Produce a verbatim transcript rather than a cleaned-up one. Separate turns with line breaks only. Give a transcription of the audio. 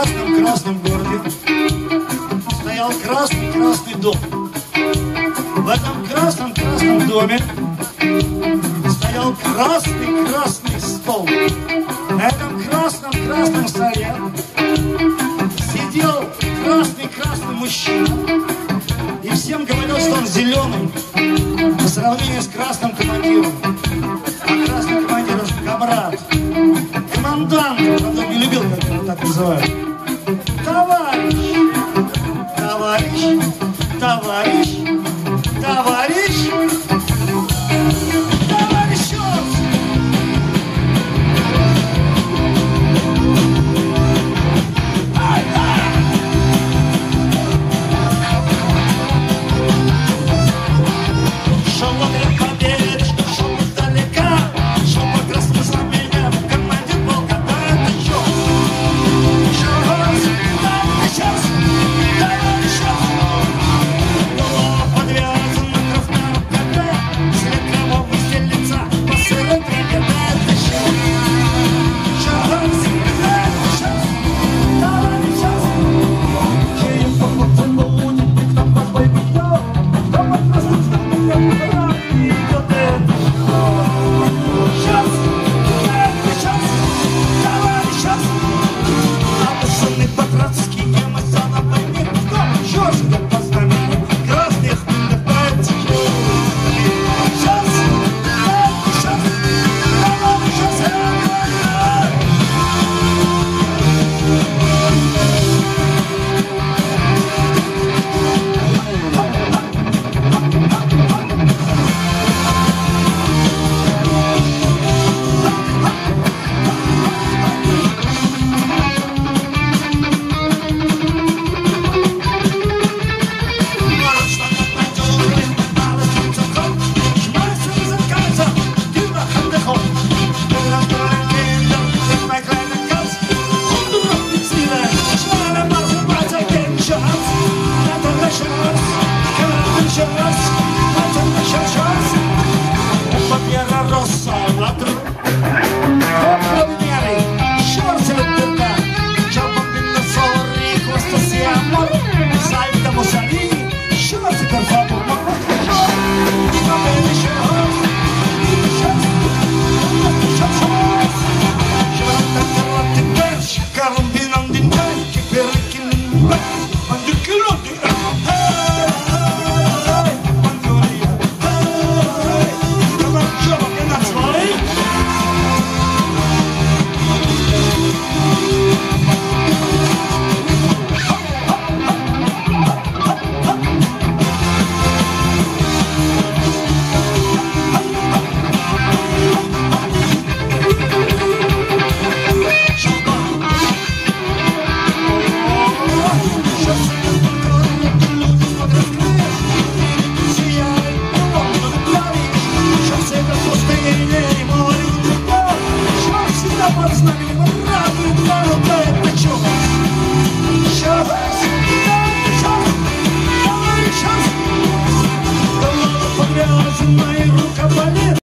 красном-красном городе стоял красный-красный дом. В этом красном-красном доме стоял красный-красный стол. На этом красном-красном столе сидел красный-красный мужчина и всем говорил, что он зеленый по сравнению с красным командиром. А красный командир — комрад, командант, он не любил, как его так называют. Товарищ, товарищ, товарищ, товарищ, товарищ.
С нами